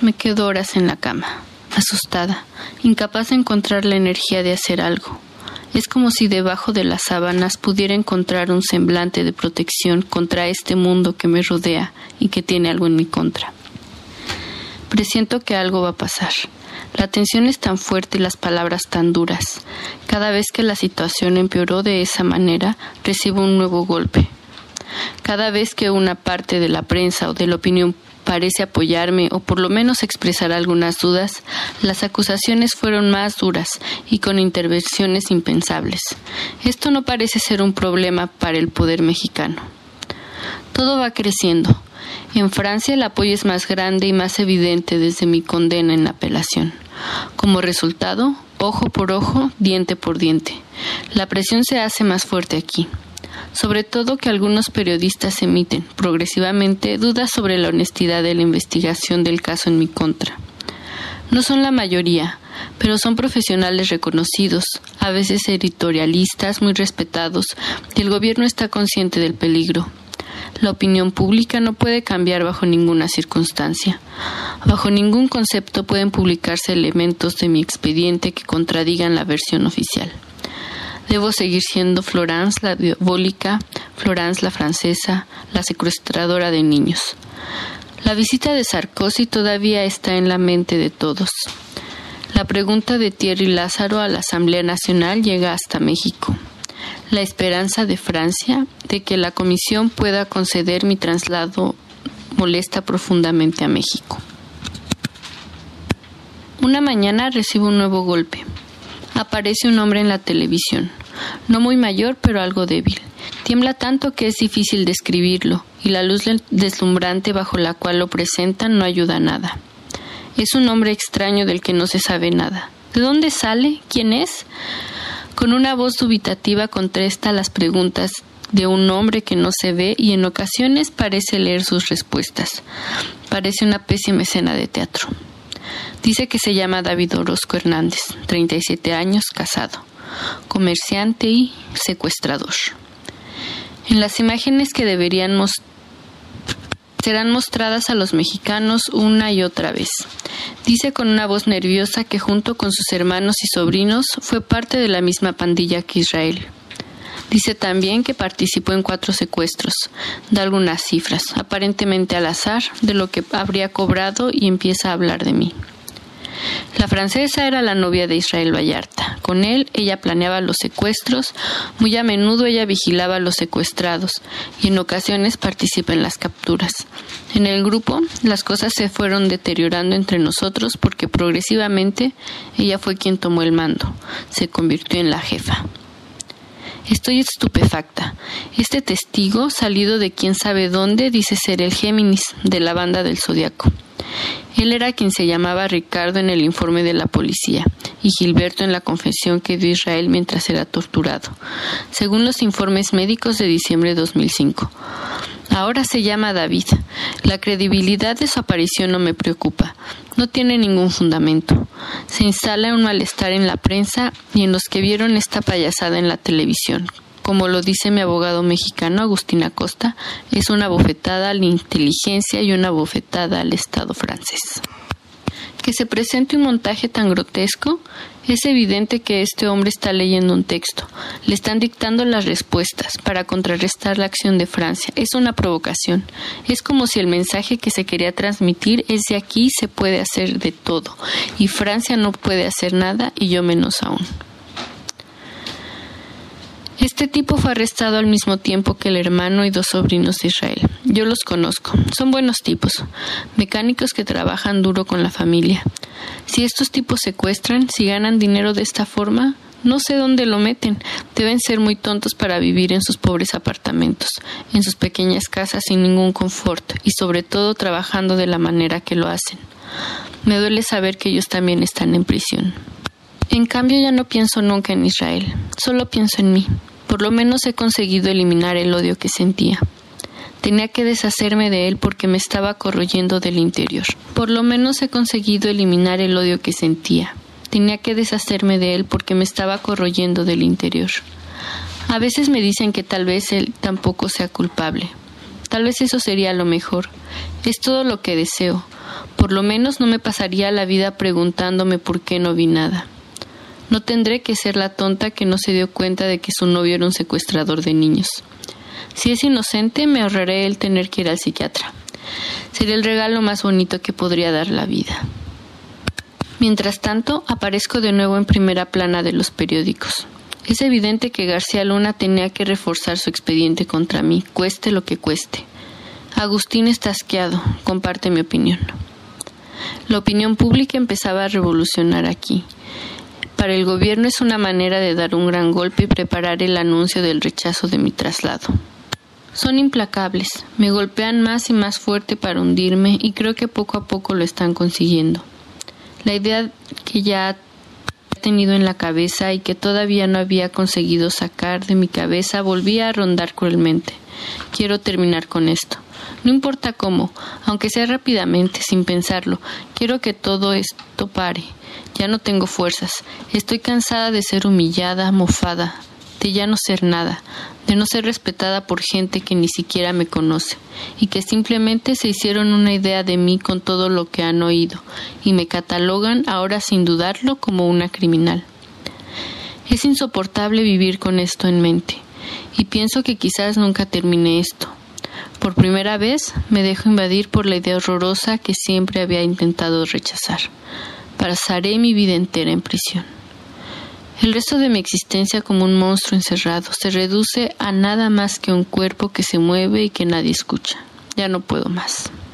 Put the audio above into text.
me quedo horas en la cama, asustada, incapaz de encontrar la energía de hacer algo. Es como si debajo de las sábanas pudiera encontrar un semblante de protección contra este mundo que me rodea y que tiene algo en mi contra. Presiento que algo va a pasar. La tensión es tan fuerte y las palabras tan duras. Cada vez que la situación empeoró de esa manera, recibo un nuevo golpe. Cada vez que una parte de la prensa o de la opinión parece apoyarme o por lo menos expresar algunas dudas, las acusaciones fueron más duras y con intervenciones impensables. Esto no parece ser un problema para el poder mexicano. Todo va creciendo. En Francia el apoyo es más grande y más evidente desde mi condena en la apelación. Como resultado, ojo por ojo, diente por diente. La presión se hace más fuerte aquí. Sobre todo que algunos periodistas emiten, progresivamente, dudas sobre la honestidad de la investigación del caso en mi contra. No son la mayoría, pero son profesionales reconocidos, a veces editorialistas muy respetados, y el gobierno está consciente del peligro. La opinión pública no puede cambiar bajo ninguna circunstancia. Bajo ningún concepto pueden publicarse elementos de mi expediente que contradigan la versión oficial. Debo seguir siendo Florence la diabólica, Florence la francesa, la secuestradora de niños. La visita de Sarkozy todavía está en la mente de todos. La pregunta de Thierry Lázaro a la Asamblea Nacional llega hasta México. La esperanza de Francia de que la Comisión pueda conceder mi traslado molesta profundamente a México. Una mañana recibo un nuevo golpe. Aparece un hombre en la televisión, no muy mayor pero algo débil. Tiembla tanto que es difícil describirlo y la luz deslumbrante bajo la cual lo presentan no ayuda a nada. Es un hombre extraño del que no se sabe nada. ¿De dónde sale? ¿Quién es? Con una voz dubitativa contesta las preguntas de un hombre que no se ve y en ocasiones parece leer sus respuestas. Parece una pésima escena de teatro. Dice que se llama David Orozco Hernández, 37 años, casado, comerciante y secuestrador. En las imágenes que serán mostradas a los mexicanos una y otra vez. Dice con una voz nerviosa que junto con sus hermanos y sobrinos fue parte de la misma pandilla que Israel. Dice también que participó en 4 secuestros, da algunas cifras, aparentemente al azar, de lo que habría cobrado y empieza a hablar de mí. La francesa era la novia de Israel Vallarta. Con él, ella planeaba los secuestros, muy a menudo ella vigilaba a los secuestrados y en ocasiones participa en las capturas. En el grupo, las cosas se fueron deteriorando entre nosotros porque progresivamente ella fue quien tomó el mando, se convirtió en la jefa. Estoy estupefacta. Este testigo, salido de quién sabe dónde, dice ser el Géminis de la banda del Zodiaco. Él era quien se llamaba Ricardo en el informe de la policía y Gilberto en la confesión que dio Israel mientras era torturado, según los informes médicos de diciembre de 2005. Ahora se llama David. La credibilidad de su aparición no me preocupa. No tiene ningún fundamento. Se instala un malestar en la prensa y en los que vieron esta payasada en la televisión. Como lo dice mi abogado mexicano Agustín Acosta, es una bofetada a la inteligencia y una bofetada al Estado francés. Que se presente un montaje tan grotesco, es evidente que este hombre está leyendo un texto. Le están dictando las respuestas para contrarrestar la acción de Francia. Es una provocación. Es como si el mensaje que se quería transmitir es de aquí se puede hacer de todo, y Francia no puede hacer nada y yo menos aún. Este tipo fue arrestado al mismo tiempo que el hermano y 2 sobrinos de Israel. Yo los conozco. Son buenos tipos, mecánicos que trabajan duro con la familia. Si estos tipos secuestran, si ganan dinero de esta forma, no sé dónde lo meten. Deben ser muy tontos para vivir en sus pobres apartamentos, en sus pequeñas casas sin ningún confort y sobre todo trabajando de la manera que lo hacen. Me duele saber que ellos también están en prisión. En cambio, ya no pienso nunca en Israel, solo pienso en mí. Por lo menos he conseguido eliminar el odio que sentía. Tenía que deshacerme de él porque me estaba corroyendo del interior. Por lo menos he conseguido eliminar el odio que sentía. Tenía que deshacerme de él porque me estaba corroyendo del interior. A veces me dicen que tal vez él tampoco sea culpable. Tal vez eso sería lo mejor. Es todo lo que deseo. Por lo menos no me pasaría la vida preguntándome por qué no vi nada. No tendré que ser la tonta que no se dio cuenta de que su novio era un secuestrador de niños. Si es inocente, me ahorraré el tener que ir al psiquiatra. Sería el regalo más bonito que podría dar la vida. Mientras tanto, aparezco de nuevo en primera plana de los periódicos. Es evidente que García Luna tenía que reforzar su expediente contra mí, cueste lo que cueste. Agustín está asqueado, comparte mi opinión. La opinión pública empezaba a revolucionar aquí. Para el gobierno es una manera de dar un gran golpe y preparar el anuncio del rechazo de mi traslado. Son implacables, me golpean más y más fuerte para hundirme y creo que poco a poco lo están consiguiendo. La idea que ya he tenido en la cabeza y que todavía no había conseguido sacar de mi cabeza volvía a rondar cruelmente. Quiero terminar con esto. No importa cómo, aunque sea rápidamente, sin pensarlo, quiero que todo esto pare. Ya no tengo fuerzas. Estoy cansada de ser humillada, mofada, de ya no ser nada, de no ser respetada por gente que ni siquiera me conoce y que simplemente se hicieron una idea de mí con todo lo que han oído y me catalogan ahora sin dudarlo como una criminal. Es insoportable vivir con esto en mente y pienso que quizás nunca termine esto. Por primera vez me dejo invadir por la idea horrorosa que siempre había intentado rechazar. Pasaré mi vida entera en prisión. El resto de mi existencia como un monstruo encerrado se reduce a nada más que un cuerpo que se mueve y que nadie escucha. Ya no puedo más.